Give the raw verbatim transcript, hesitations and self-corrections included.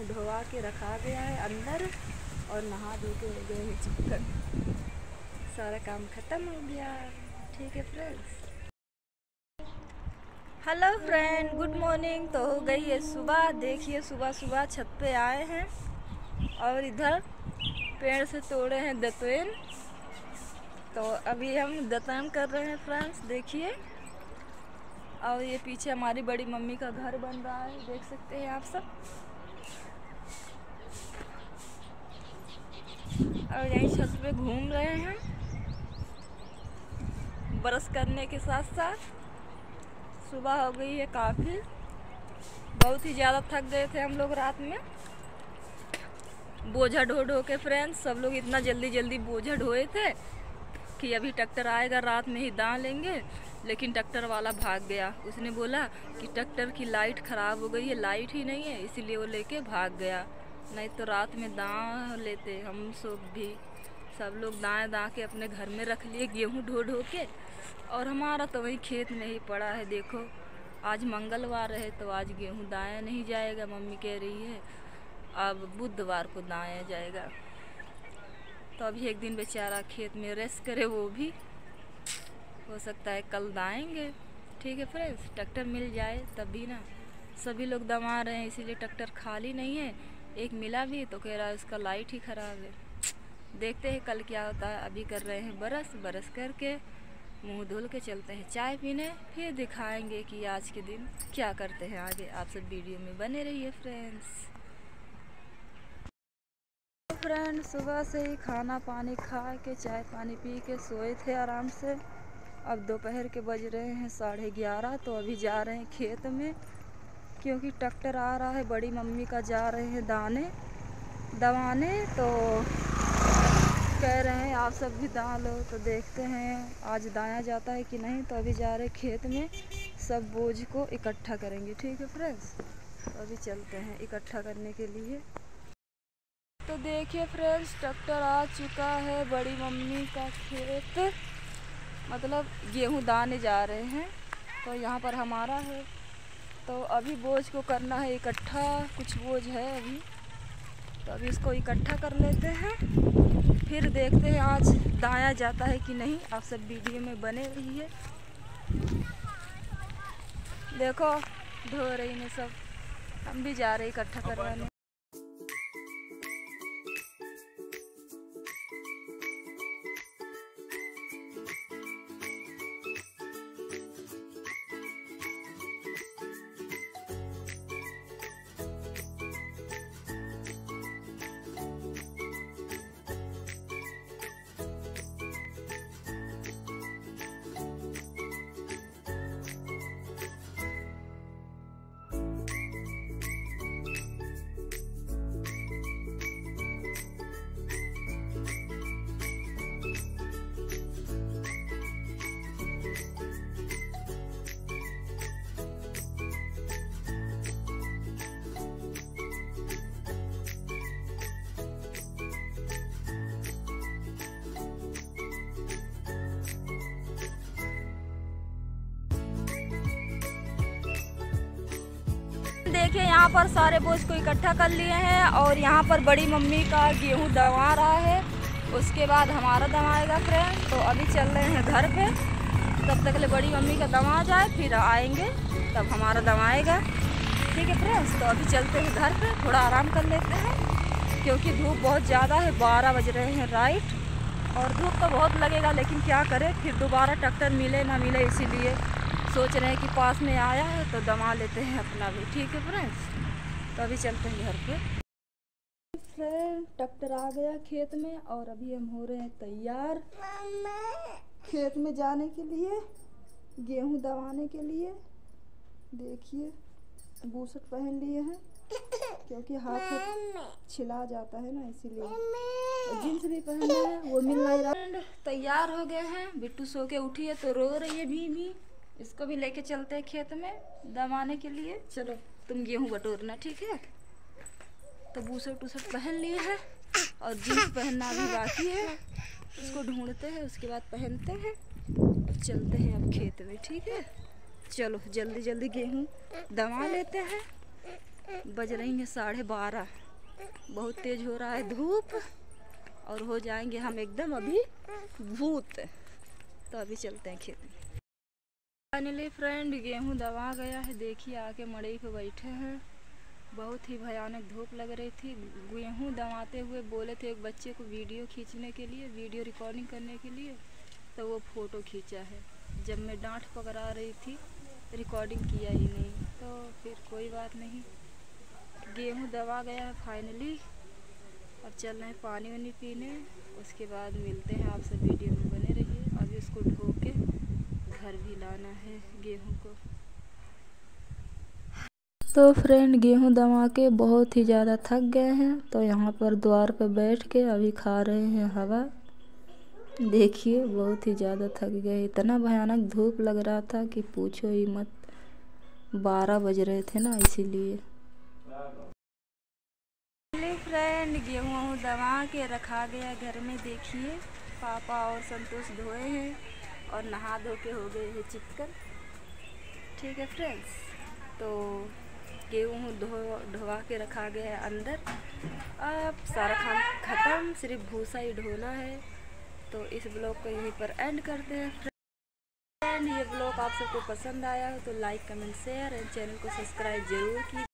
मुंह धोवा के रखा गया है अंदर और नहा धो के हो गए हैं चिकन। सारा काम ख़त्म हो गया। ठीक है friends. Hello friend, good morning. तो हो गई है सुबह। देखिए सुबह सुबह छत पे आए हैं और इधर पेड़ से तोड़े हैं दतवेन। तो अभी हम दतवेन कर रहे हैं फ्रेंड्स, देखिए। और ये पीछे हमारी बड़ी मम्मी का घर बन रहा है, देख सकते हैं आप सब। और यहीं छत पे घूम रहे हैं ब्रश करने के साथ साथ। सुबह हो गई है काफ़ी, बहुत ही ज़्यादा थक गए थे हम लोग रात में बोझा ढो ढो के फ्रेंड्स। सब लोग इतना जल्दी जल्दी बोझा ढोए थे कि अभी ट्रैक्टर आएगा रात में ही दां लेंगे। लेकिन ट्रैक्टर वाला भाग गया। उसने बोला कि ट्रैक्टर की लाइट ख़राब हो गई है, लाइट ही नहीं है, इसीलिए वो लेके भाग गया। नहीं तो रात में दां लेते हम सब भी। सब लोग दाएँ दां के अपने घर में रख लिए गेहूँ ढो ढो के। और हमारा तो वही खेत में ही पड़ा है। देखो आज मंगलवार है तो आज गेहूँ दाया नहीं जाएगा, मम्मी कह रही है अब बुधवार को दाया जाएगा। तो अभी एक दिन बेचारा खेत में रेस्ट करे, वो भी हो सकता है कल दाएंगे। ठीक है फ्रेंड्स, ट्रैक्टर मिल जाए तभी ना। सभी लोग दमा रहे हैं इसीलिए ट्रैक्टर खाली नहीं है। एक मिला भी तो कह रहा है उसका लाइट ही ख़राब है। देखते हैं कल क्या होता है। अभी कर रहे हैं बरस बरस करके मुंह धुल के चलते हैं चाय पीने, फिर दिखाएंगे कि आज के दिन क्या करते हैं आगे। आप सब वीडियो में बने रहिए फ्रेंड्स। फ्रेंड सुबह से ही खाना पानी खा के चाय पानी पी के सोए थे आराम से। अब दोपहर के बज रहे हैं साढ़े ग्यारह। तो अभी जा रहे हैं खेत में क्योंकि ट्रैक्टर आ रहा है। बड़ी मम्मी का जा रहे हैं दाने दवाने। तो कह रहे हैं आप सब भी दां लो। तो देखते हैं आज दाया जाता है कि नहीं। तो अभी जा रहे खेत में सब बोझ को इकट्ठा करेंगे। ठीक है फ्रेंड्स, तो अभी चलते हैं इकट्ठा करने के लिए। तो देखिए फ्रेंड्स, ट्रैक्टर आ चुका है। बड़ी मम्मी का खेत, मतलब गेहूं दाने जा रहे हैं। तो यहाँ पर हमारा है। तो अभी बोझ को करना है इकट्ठा। कुछ बोझ है अभी, तो अभी इसको इकट्ठा कर लेते हैं, फिर देखते हैं आज दाया जाता है कि नहीं। आप सब वीडियो में बने रहिए। देखो धो रही में सब, हम भी जा रहे इकट्ठा करवाने। देखिए यहाँ पर सारे बोझ को इकट्ठा कर लिए हैं और यहाँ पर बड़ी मम्मी का गेहूँ दमा रहा है। उसके बाद हमारा दमाएगा फ्रेंड। तो अभी चल रहे हैं घर पे। तब तक ले बड़ी मम्मी का दमा जाए, फिर आएंगे तब हमारा दमाएगा। ठीक है फ्रेंड्स, तो अभी चलते हैं घर पे, थोड़ा आराम कर लेते हैं क्योंकि धूप बहुत ज़्यादा है। बारह बज रहे हैं राइट, और धूप तो बहुत लगेगा लेकिन क्या करें, फिर दोबारा ट्रैक्टर मिले ना मिले, इसीलिए सोच रहे हैं कि पास में आया है तो दमा लेते हैं अपना भी। ठीक है फ्रेंड्स, तो अभी चलते हैं घर पे। फ्रेंड ट्रैक्टर आ गया खेत में और अभी हम हो रहे हैं तैयार खेत में जाने के लिए, गेहूं दबाने के लिए। देखिए बूशर्ट पहन लिए हैं क्योंकि हाथ छिला जाता है ना, इसीलिए। जींस भी पहन लिए हैं, वो मिल नहीं रहा। तैयार हो गए हैं। बिट्टू सो के उठी है तो रो रही है भी भी। इसको भी लेके चलते हैं खेत में दमाने के लिए। चलो तुम गेहूं बटोरना, ठीक है। तो बूशर्ट टूशर्ट पहन लिए हैं और जीन्स पहनना भी बाकी है। उसको ढूंढते हैं, उसके बाद पहनते हैं और चलते हैं अब खेत में। ठीक है, चलो जल्दी जल्दी गेहूं दमा लेते हैं बज रही हैं साढ़े बारह। बहुत तेज हो रहा है धूप और हो जाएंगे हम एकदम अभी भूत। तो अभी चलते हैं खेत में। फाइनली फ्रेंड गेहूं दबा गया है। देखिए आके मड़ई पे बैठे हैं। बहुत ही भयानक धूप लग रही थी। गेहूं दबाते हुए बोले थे एक बच्चे को वीडियो खींचने के लिए, वीडियो रिकॉर्डिंग करने के लिए, तो वो फ़ोटो खींचा है। जब मैं डांट पकड़ा रही थी रिकॉर्डिंग किया ही नहीं। तो फिर कोई बात नहीं, गेहूं दबा गया है फाइनली। अब चल रहे हैं पानी वानी पीने। उसके बाद मिलते हैं आपसे, वीडियो में बने रहिए। अभी उसको धो के घर भी लाना है गेहूं को। तो फ्रेंड गेहूं दबा के बहुत ही ज़्यादा थक गए हैं, तो यहाँ पर द्वार पर बैठ के अभी खा रहे हैं हवा। देखिए बहुत ही ज़्यादा थक गए। इतना भयानक धूप लग रहा था कि पूछो ही मत। बारह बज रहे थे ना, इसीलिए। फ्रेंड गेहूँ दबा के रखा गया घर में। देखिए पापा और संतोष धोए हैं और नहा धो के हो गए हैं चिकन। ठीक है फ्रेंड्स, तो गेहूँ धो ढोवा के रखा गया है अंदर। अब सारा काम ख़त्म, सिर्फ भूसा ही ढोना है। तो इस ब्लॉग को यहीं पर एंड करते हैं फ्रेंड। ये ब्लॉग आप सबको पसंद आया हो तो like comment share and channel को सब्सक्राइब जरूर कीजिए।